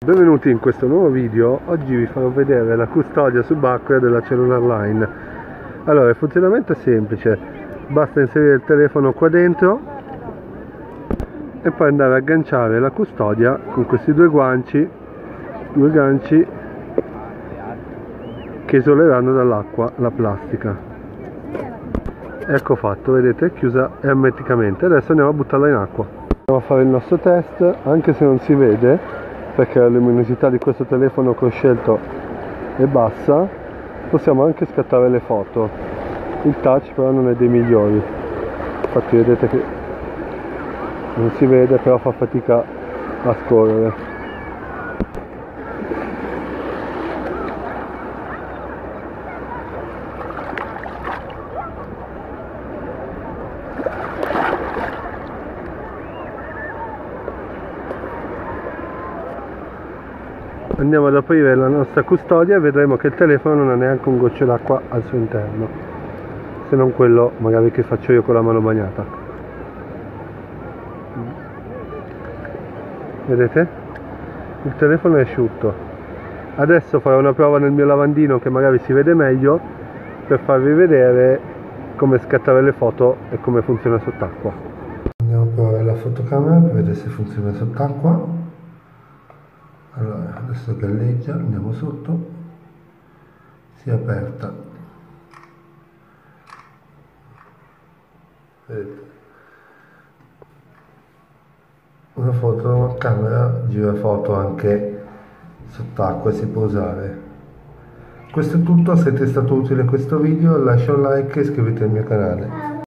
Benvenuti in questo nuovo video. Oggi vi farò vedere la custodia subacquea della Cellular Line. Allora, il funzionamento è semplice, basta inserire il telefono qua dentro e poi andare a agganciare la custodia con questi due ganci che isoleranno dall'acqua la plastica. Ecco fatto, vedete, è chiusa ermeticamente. Adesso andiamo a buttarla in acqua. Andiamo a fare il nostro test, anche se non si vede perché la luminosità di questo telefono che ho scelto è bassa. Possiamo anche scattare le foto. Il touch però non è dei migliori, infatti vedete che non si vede, però fa fatica a scorrere. Andiamo ad aprire la nostra custodia e vedremo che il telefono non ha neanche un goccio d'acqua al suo interno, se non quello magari che faccio io con la mano bagnata. Vedete? Il telefono è asciutto. Adesso farò una prova nel mio lavandino che magari si vede meglio, per farvi vedere come scattare le foto e come funziona sott'acqua. Andiamo a provare la fotocamera per vedere se funziona sott'acqua. Allora, adesso galleggia, andiamo sotto, si è aperta, vedete, una fotocamera gira foto anche sott'acqua e si può usare. Questo è tutto, se ti è stato utile questo video lascia un like e iscriviti al mio canale.